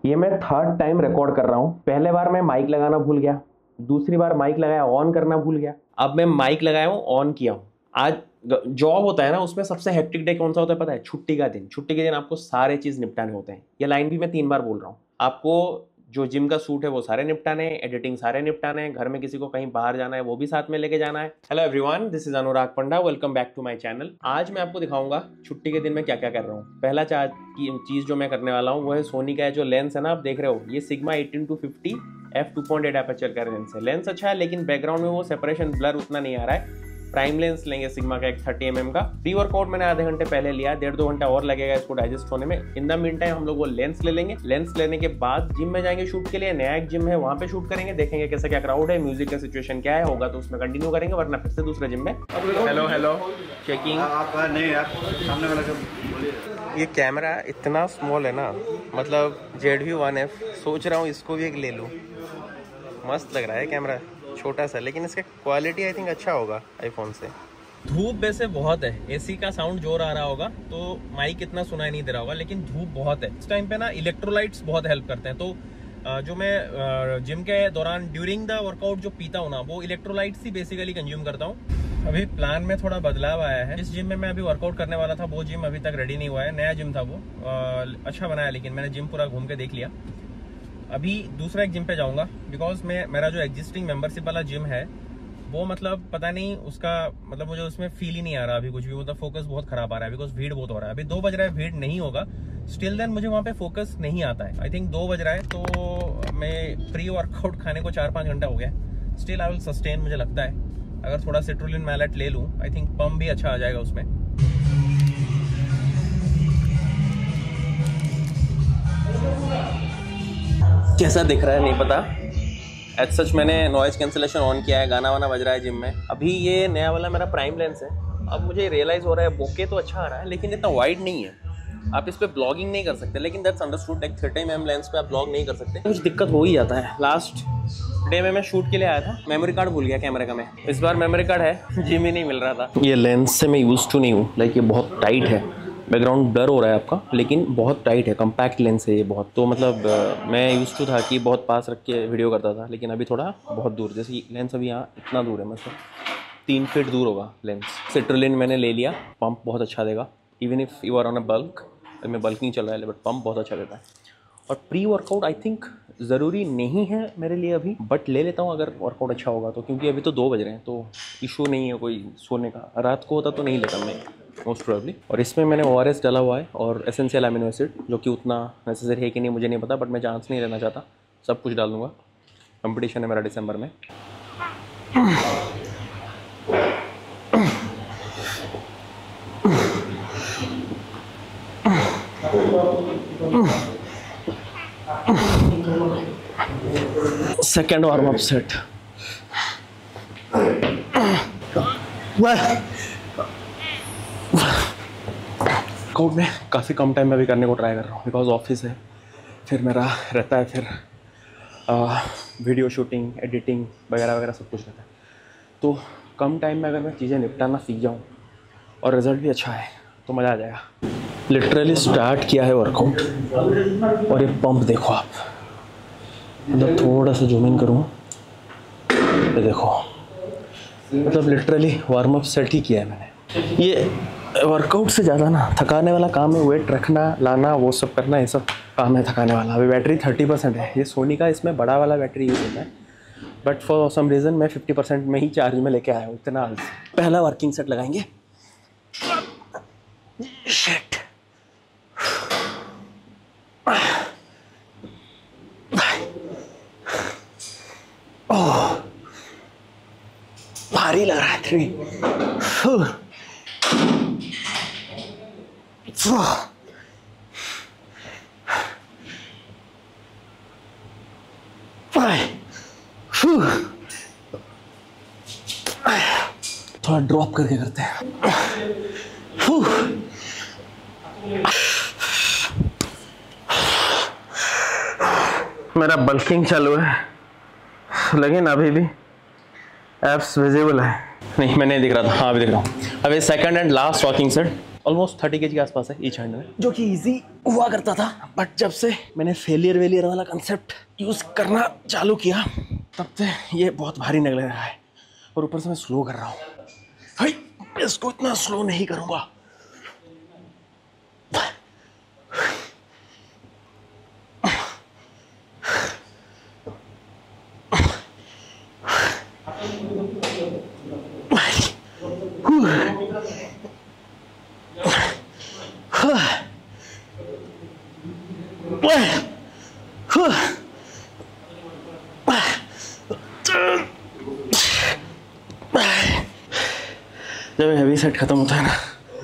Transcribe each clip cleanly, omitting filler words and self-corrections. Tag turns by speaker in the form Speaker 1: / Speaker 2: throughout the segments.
Speaker 1: ये मैं third time record कर रहा हूँ। पहले बार मैं माइक लगाना भूल गया, दूसरी बार माइक लगाया ऑन करना भूल गया, अब मैं माइक लगाया हूँ ऑन किया हूँ। आज जॉब होता है ना, उसमें सबसे हेक्टिक डे कौन सा होता है पता है? छुट्टी का दिन। छुट्टी के दिन आपको सारे चीज़ निपटाने होते हैं। ये लाइन भी मैं 3 बार बोल रहा हूँ। आपको जो जिम का सूट है वो सारे निपटाने हैं, एडिटिंग सारे निपटाने हैं, घर में किसी को कहीं बाहर जाना है वो भी साथ में लेके जाना है। Hello everyone, this is Anurag Panda, welcome back to my channel. आज मैं आपको दिखाऊंगा छुट्टी के दिन में क्या क्या कर रहा हूँ। पहला चीज जो मैं करने वाला हूँ वो है सोनी का जो लेंस है ना, आप देख रहे हो, ये सिग्मा 18-50 f2.8 एपर्चर का लेंस है। लेंस अच्छा है लेकिन बैकग्राउंड में वो सेपरेशन ब्लर उतना नहीं आ रहा है। प्राइम लेंस लेंगे सिग्मा का एक 30 mm का। प्री वर्कआउट मैंने आधे घंटे पहले लिया, 1.5-2 घंटा और लगेगा इसको डाइजेस्ट होने में। इन द मीन टाइम हम लोग वो लेंस ले लेंगे। लेंस लेने के बाद जिम में जाएंगे शूट के लिए। नया एक जिम है, वहां पे शूट करेंगे, देखेंगे कैसा क्या क्राउड है, म्यूजिक का सिचुएशन क्या है, होगा तो उसमें कंटिन्यू करेंगे, वरना फिर से दूसरे जिम में। Hello hello checking.
Speaker 2: नहीं यार, सामने वाला
Speaker 1: ये कैमरा इतना स्मॉल है ना, मतलब ZV-1F, सोच रहा हूँ इसको भी एक ले लूँ। मस्त लग रहा है कैमरा, छोटा सा, लेकिन इसका क्वालिटी आई थिंक अच्छा होगा आईफोन से। धूप वैसे बहुत है, एसी का साउंड जोर आ रहा होगा तो माइक इतना सुनाई नहीं दे रहा होगा, लेकिन धूप बहुत है। इस टाइम पे ना इलेक्ट्रोलाइट्स बहुत हेल्प करते हैं। तो जो मैं जिम के दौरान ड्यूरिंग द वर्कआउट जो पीता हूँ ना, वो इलेक्ट्रोलाइट्स ही बेसिकली कंज्यूम करता हूँ। अभी प्लान में थोड़ा बदलाव आया है। जिस जिम में मैं अभी वर्कआउट करने वाला था वो जिम अभी तक रेडी नहीं हुआ है। नया जिम था वो, अच्छा बनाया, लेकिन मैंने जिम पूरा घूम के देख लिया। अभी दूसरा एक जिम पे जाऊंगा, बिकॉज मेरा जो एग्जिस्टिंग मेंबरशिप वाला जिम है वो मतलब पता नहीं उसका मतलब मुझे उसमें फील ही नहीं आ रहा अभी कुछ भी। मतलब फोकस बहुत खराब आ रहा है, बिकॉज भीड़ बहुत हो रहा है। अभी 2 बज रहा है, भीड़ नहीं होगा, स्टिल देन मुझे वहाँ पे फोकस नहीं आता है। आई थिंक 2 बज रहा है, तो मैं प्री वर्कआउट खाने को 4-5 घंटा हो गया। स्टिल आई विल सस्टेन, मुझे लगता है अगर थोड़ा सिट्रुलिन मैलेट ले लूँ, आई थिंक पम्प भी अच्छा आ जाएगा उसमें। कैसा दिख रहा है नहीं पता। एज सच मैंने नॉइज कैंसिलेशन ऑन किया है, गाना वाना बज रहा है जिम में। अभी ये नया वाला मेरा प्राइम लेंस है। अब मुझे रियलाइज हो रहा है बोके तो अच्छा आ रहा है, लेकिन इतना वाइड नहीं है। आप इस पे ब्लॉगिंग नहीं कर सकते, लेकिन दैट्स अंडरस्टूड। एक 30 mm लेंस पे आप ब्लॉग नहीं कर सकते, कुछ दिक्कत हो ही जाता है। लास्ट डे में मैं शूट के लिए आया था, मेमोरी कार्ड भूल गया कैमरे का मैं। इस बार मेमोरी कार्ड है, जिम ही नहीं मिल रहा था। ये लेंस से मैं यूज टू नहीं हूँ, लाइक ये बहुत टाइट है, बैकग्राउंड ब्लर हो रहा है आपका, लेकिन बहुत टाइट है, कम्पैक्ट लेंस है ये बहुत। तो मतलब मैं यूज टू था कि बहुत पास रख के वीडियो करता था, लेकिन अभी थोड़ा बहुत दूर, जैसे लेंस अभी यहाँ इतना दूर है, मतलब 3 फीट दूर होगा लेंस। सिट्रुलिन मैंने ले लिया, पंप बहुत अच्छा देगा। Even if you are on a bulk, मैं बल्क नहीं चल रहा है, बट पंप बहुत अच्छा देता है। और प्री वर्कआउट आई थिंक ज़रूरी नहीं है मेरे लिए अभी, बट ले लेता हूँ अगर वर्कआउट अच्छा होगा तो, क्योंकि अभी तो 2 बज रहे हैं, तो इशू नहीं है कोई सोने का। रात को होता तो नहीं लेता मैं मोस्ट प्रोबेबली। और इसमें मैंने ORS डाला हुआ है और एसेंशियल अमीनो एसिड, जो कि उतना नेसेसरी है कि नहीं मुझे नहीं पता, बट मैं चांस नहीं लेना चाहता, सब कुछ डाल दूँगा। कंपटीशन है मेरा दिसंबर में। Second warm up set. Workout में काफ़ी कम टाइम में अभी करने को ट्राई कर रहा हूँ, बिकॉज ऑफिस है, फिर मेरा रहता है, फिर वीडियो शूटिंग, एडिटिंग वगैरह वगैरह सब कुछ रहता है। तो कम टाइम में अगर मैं चीज़ें निपटाना सीख जाऊँ और रिज़ल्ट भी अच्छा है तो मज़ा आ जाएगा। लिटरली स्टार्ट किया है वर्कआउट, और ये पंप देखो आप, मतलब थोड़ा सा जूम इन करूँ, ये देखो, मतलब लिटरली वार्म अप सेट ही किया है मैंने। ये वर्कआउट से ज़्यादा ना थकाने वाला काम है, वेट रखना, लाना, वो सब करना, ये सब काम है थकाने वाला। अभी बैटरी 30% है, ये सोनी का इसमें बड़ा वाला बैटरी यूज़ होता है, बट फॉर सम रीज़न मैं 50% में ही चार्ज में लेके आया हूँ, इतना आलसी। पहला वर्किंग सेट लगाएंगे। शिट, भारी लग रहा है। 3 थोड़ा ड्रॉप करके करते हैं। मेरा बल्किंग चालू है, लेकिन अभी भी एब्स विजिबल है। नहीं, मैं नहीं दिख रहा था, हाँ अभी दिख रहा हूँ। अभी second and last working set, almost 30 kg के आसपास है ईच हैंड में, जो कि ईजी हुआ करता था। बट जब से मैंने फेलियर वाला कंसेप्ट यूज़ करना चालू किया तब से ये बहुत भारी लग रहा है। और ऊपर से मैं स्लो कर रहा हूँ, हाय इसको इतना स्लो नहीं करूँगा। जब हैवी सेट खत्म होता है ना,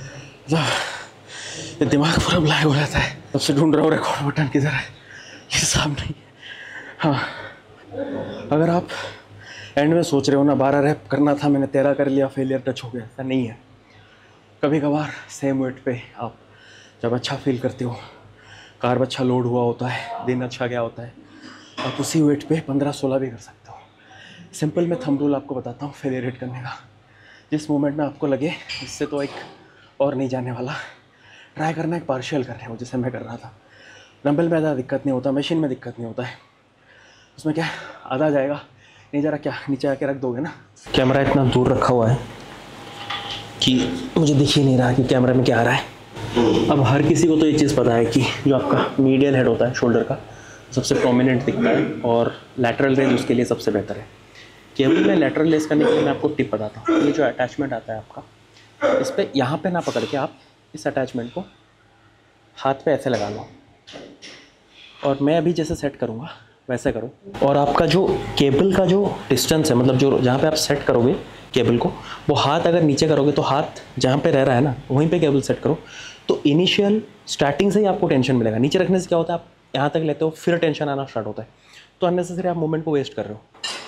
Speaker 1: मतलब दिमाग पूरा ब्लैक हो जाता है। तब से ढूंढ रहा हूँ रिकॉर्ड बटन किधर है, ये साफ नहीं है। हाँ, अगर आप एंड में सोच रहे हो ना 12 रैप करना था, मैंने 13 कर लिया, फेलियर टच हो गया, ऐसा नहीं है। कभी कभार सेम वेट पे आप जब अच्छा फील करते हो, कार्ब अच्छा लोड हुआ होता है, दिन अच्छा गया होता है, आप उसी वेट पे 15-16 भी कर सकते हो। सिंपल मैं थंब रूल आपको बताता हूँ फेलियर हिट करने का। जिस मोमेंट में आपको लगे इससे तो एक और नहीं जाने वाला, ट्राई करना एक पार्शियल कर रहे हो, जैसे मैं कर रहा था। डंबल में ज़्यादा दिक्कत नहीं होता, मशीन में दिक्कत नहीं होता है। उसमें क्या आधा जाएगा, नहीं ज़रा क्या नीचे आके रख दोगे ना। कैमरा इतना दूर रखा हुआ है कि मुझे दिख ही नहीं रहा कि कैमरा में क्या आ रहा है। अब हर किसी को तो ये चीज़ पता है कि जो आपका मीडियल हेड होता है शोल्डर का, सबसे प्रोमिनेंट दिखता है और लैटरल रेंज उसके लिए सबसे बेहतर है। केबल में लैटरल लेस करने के लिए मैं आपको टिप बताता हूँ। ये जो अटैचमेंट आता है आपका, इस पर यहाँ पे ना पकड़ के आप इस अटैचमेंट को हाथ पे ऐसे लगा लो, और मैं अभी जैसे सेट करूँगा वैसे करो। और आपका जो केबल का जो डिस्टेंस है, मतलब जो जहाँ पे आप सेट करोगे केबल को, वो हाथ अगर नीचे करोगे तो हाथ जहाँ पे रह रहा है ना वहीं पे केबल सेट करो। तो इनिशियल स्टार्टिंग से ही आपको टेंशन मिलेगा। नीचे रखने से क्या होता है, आप यहाँ तक लेते हो फिर टेंशन आना स्टार्ट होता है, तो अननेसेसरी आप मोमेंट को वेस्ट कर रहे हो।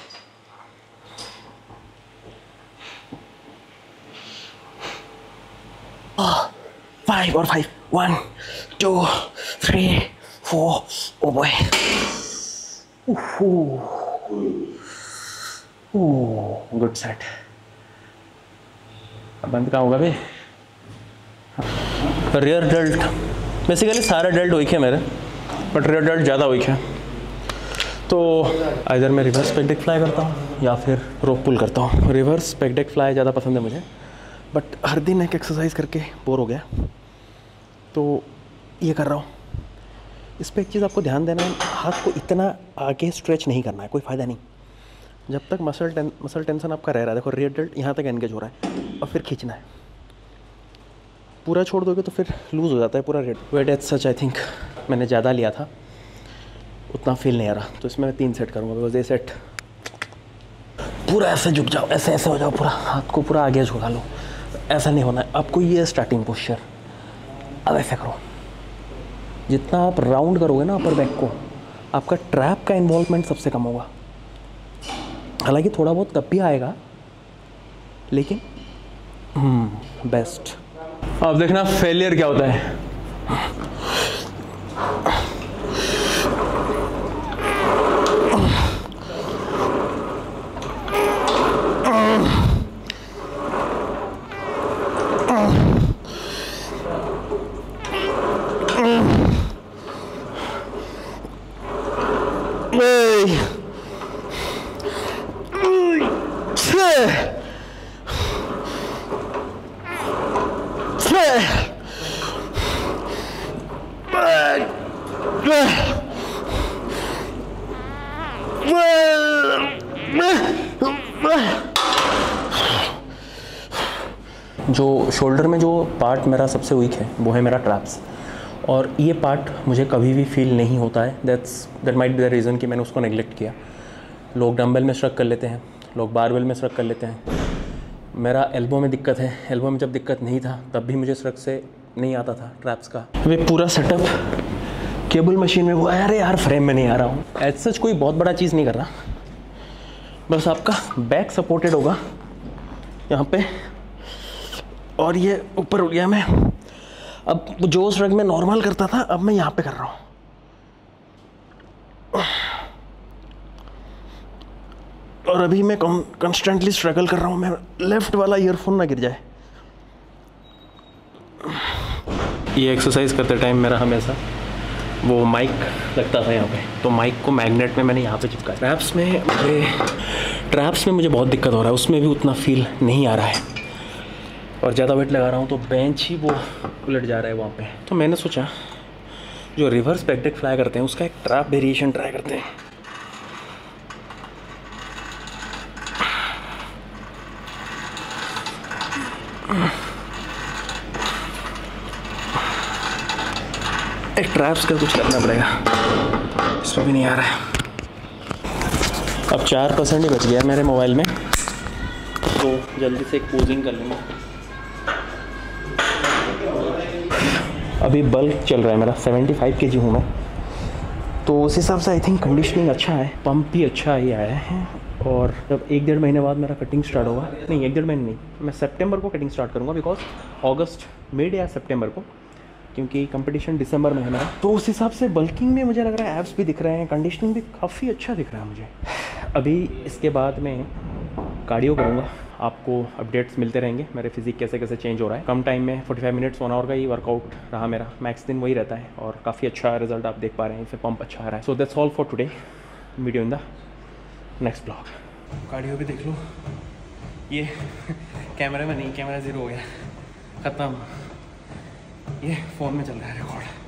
Speaker 1: फाइव और 5, 1 2 3 4, ओ बॉय, गुड सेट। अब बंद कहाँ होगा भाई? रियर डेल्ट, बेसिकली सारे डेल्ट वीक है मेरे, बट रियर डेल्ट ज़्यादा वीक है। तो इधर मैं रिवर्स पेक डेक फ्लाई करता हूँ या फिर रोप पुल करता हूँ। रिवर्स पेक डेक फ्लाई ज़्यादा पसंद है मुझे, बट हर दिन एक एक्सरसाइज करके बोर हो गया, तो ये कर रहा हूँ। इस पर एक चीज़ आपको ध्यान देना है, हाथ को इतना आगे स्ट्रेच नहीं करना है, कोई फ़ायदा नहीं। जब तक मसल टेंशन आपका रह रहा है, देखो रियर डेल्ट यहाँ तक एंगेज हो रहा है, और फिर खींचना है। पूरा छोड़ दोगे तो फिर लूज़ हो जाता है पूरा weight. As such I think मैंने ज़्यादा लिया था, उतना फील नहीं आ रहा, तो इसमें मैं 3 सेट करूँगा। बिकॉज ये सेट पूरा ऐसे झुक जाओ, ऐसे ऐसे हो जाओ, पूरा हाथ को पूरा आगे झुका लो, ऐसा नहीं होना है आपको। ये स्टार्टिंग पोस्चर, अब ऐसे करो। जितना आप राउंड करोगे ना अपर बैक को, आपका ट्रैप का इन्वॉल्वमेंट सबसे कम होगा। हालांकि थोड़ा बहुत तब भी आएगा, लेकिन बेस्ट। अब देखना फेलियर क्या होता है। जो शोल्डर में जो पार्ट मेरा सबसे वीक है वो है मेरा ट्रैप्स, और ये पार्ट मुझे कभी भी फील नहीं होता है। That might be the reason कि मैंने उसको नेगलेक्ट किया। लोग डंबल में स्ट्रक कर लेते हैं, लोग बारवेल में स्ट्रक कर लेते हैं। मेरा एल्बो में दिक्कत है। एल्बो में जब दिक्कत नहीं था तब भी मुझे स्ट्रक से नहीं आता था ट्रैप्स का। वे पूरा सेटअप केबल मशीन में वो, अरे यार फ्रेम में नहीं आ रहा हूँ। एज सच कोई बहुत बड़ा चीज़ नहीं कर रहा, बस आपका बैक सपोर्टेड होगा यहाँ पे, और ये ऊपर उठ गया मैं। अब जो स्ट्रक में नॉर्मल करता था अब मैं यहाँ पे कर रहा हूँ। और अभी मैं कंस्टेंटली स्ट्रगल कर रहा हूँ, मैं लेफ्ट वाला ईयरफोन ना गिर जाए। ये एक्सरसाइज करते टाइम मेरा हमेशा वो माइक लगता था यहाँ पे, तो माइक को मैग्नेट में मैंने यहाँ पे चिपका। ट्रैप्स में मुझे बहुत दिक्कत हो रहा है, उसमें भी उतना फील नहीं आ रहा है और ज़्यादा वेट लगा रहा हूँ तो बेंच ही वो उलट जा रहा है वहाँ पे। तो मैंने सोचा जो रिवर्स बैक डेक फ्लाई करते हैं उसका एक ट्रैप वेरिएशन ट्राई करते हैं। एक ट्रैप्स का कुछ करना पड़ेगा, इसमें भी नहीं आ रहा है। अब 4% ही बच गया मेरे मोबाइल में, तो जल्दी से एक पोजिंग कर लूँगा। अभी बल्क चल रहा है मेरा, 75 kg हूँ मैं, तो उस हिसाब से आई थिंक कंडीशनिंग अच्छा है, पंप भी अच्छा ही आया है। और जब 1-1.5 महीने बाद मेरा कटिंग स्टार्ट होगा, नहीं 1-1.5 महीने नहीं, मैं सितंबर को कटिंग स्टार्ट करूँगा, बिकॉज अगस्त मिड या सितंबर को, क्योंकि कंपटीशन दिसंबर में है मेरा। तो उस हिसाब से बल्किंग में मुझे लग रहा है एब्स भी दिख रहे हैं, कंडीशनिंग भी काफ़ी अच्छा दिख रहा है मुझे। अभी इसके बाद मैं कार्डियो करूँगा, आपको अपडेट्स मिलते रहेंगे मेरे फिजिक कैसे कैसे चेंज हो रहा है। कम टाइम में 45 मिनट्स 1 आवर का ही वर्कआउट रहा मेरा, मैक्स दिन वही रहता है और काफ़ी अच्छा रिजल्ट आप देख पा रहे हैं, इससे पंप अच्छा आ रहा है। So that's all for today, video in the next blog. Cardio भी देख लो, ये कैमरे में नहीं, कैमरा 0 हो गया, ख़त्म, ये फ़ोन में चल रहा है रिकॉर्ड।